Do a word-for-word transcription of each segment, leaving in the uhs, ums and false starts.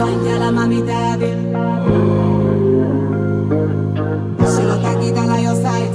הג'וינט, יאללה ממי תעביר. שלא תגיד עליי עושה את זה.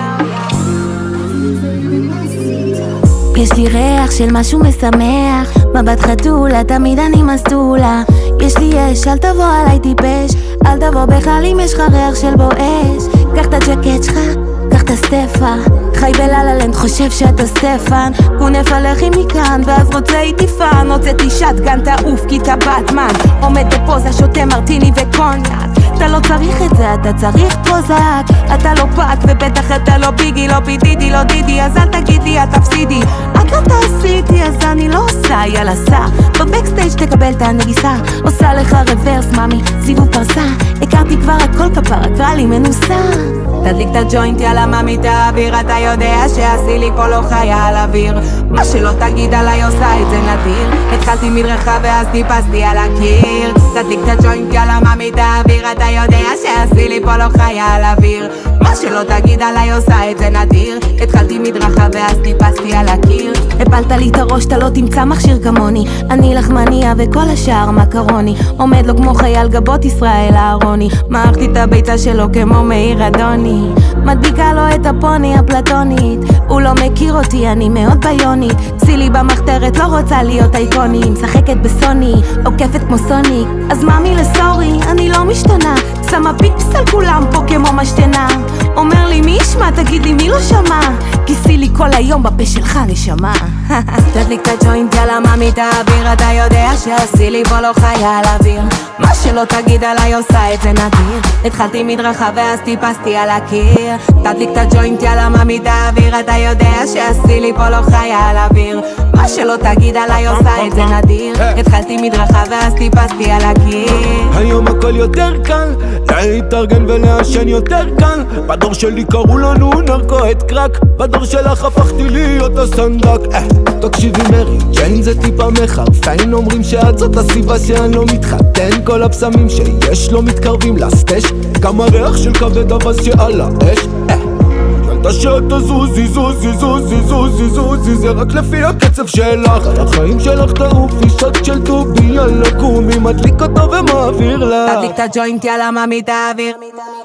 יש לי ריח של משהו משמח, מבט חתולה, תמיד אני מסתולה. יש לי אש, אל תבוא עליי טיפש, אל תבוא בכלל אם יש לך ריח של בואש. קח את הג'קט שלך, קח את הסטפה, חי בלללנד חושב שאתה סטפן. קונף הלכי מכאן ואז רוצה איתי פן, הוצאתי שטגן תעוף כי אתה בטמן. עומד בפוזה שותה מרטיני וקוניאק, אתה לא צריך את זה, אתה צריך פרוזק. אתה לא פאק ובטח אתה לא ביגי, לא בידידי, לא דידי, אז אל תגידי, את תפסידי. את לא תעשי איתי אז אני לא עושה, יאללה סע בבקסטייג' תקבל את הנגיסה. עושה לך רוורס ממי, סיבוב פרסה, הכרתי כבר הכל כפרה, קרא לי מנוסה. תדליק את הג'וינט, יאללה ממי תעביר. אתה יודע שעשי לי פה לא חיה על אוויר, מה שלא תגיד עליי עושה את זה נדיר. התחלתי מדרכה ואז טיפסתי על הקיר. תדליק את הג'וינט, יאללה ממי תעביר. אתה יודע שעשי לי פה לא חיה על אוויר, מה שלא תגיד עליי עושה את זה נדיר. התחלתי מדרכה ואז טיפסתי על הקיר. הפלת לי את הראש, אתה לא תמצא מכשיר כמוני. אני לחמניה וכל השאר מקרוני, עומד לו כמו חייל גבות ישראל הארוני. מערכתי את הביצה שלו כמו מאיר אדוני, מדביקה לו את הפוני הפלטונית. הוא לא מכיר אותי, אני מאוד ביונית. צילי במחתרת, לא רוצה להיות אייקוני. משחקת בסוני, עוקפת כמו סוניק, אז מאמי לסורי, אני לא משתנה. שמה פיפס על כולם פה כמו משתנה. אומר לי מי ישמע, תגיד לי מי לא שמע, כיסי לי כל היום בפה שלך נשמה. תדליק את הג'וינט, יאללה ממי תעביר. אתה יודע שעשי לי פה לא חיה על אוויר, מה שלא תגיד עליי עושה את זה נדיר. התחלתי מדרכה ואז טיפסתי על הקיר. תדליק את הג'וינט, יאללה ממי תעביר. אתה יודע שעשי לי פה לא חיה על אוויר, מה שלא תגיד עליי עושה את זה נדיר. התחלתי מדרכה ואז טיפסתי על הקיר. היום הכל יותר קל, להתארגן ולעשן יותר קל. בדור שלי קראו לנו נרקו את קרק, בדור שלך הפכתי להיות הסנדק. תקשיבי מרי, ג'יין זה טיפה מחרפיין, אומרים שאת זאת הסיבה שאני לא מתחתן. כל הפסמים שיש לא מתקרבים לסטש, גם הריח של כבד אבז שעל האש. ילדה שאתה זוזי זוזי זוזי זוזי זוזי, זה רק לפי הקצב שלך. החיים שלך תעופי שט של טובי, יאללה קומי מדליק אותו ומעביר לך. תדליק את הג'וינט, יאללה ממי תעביר.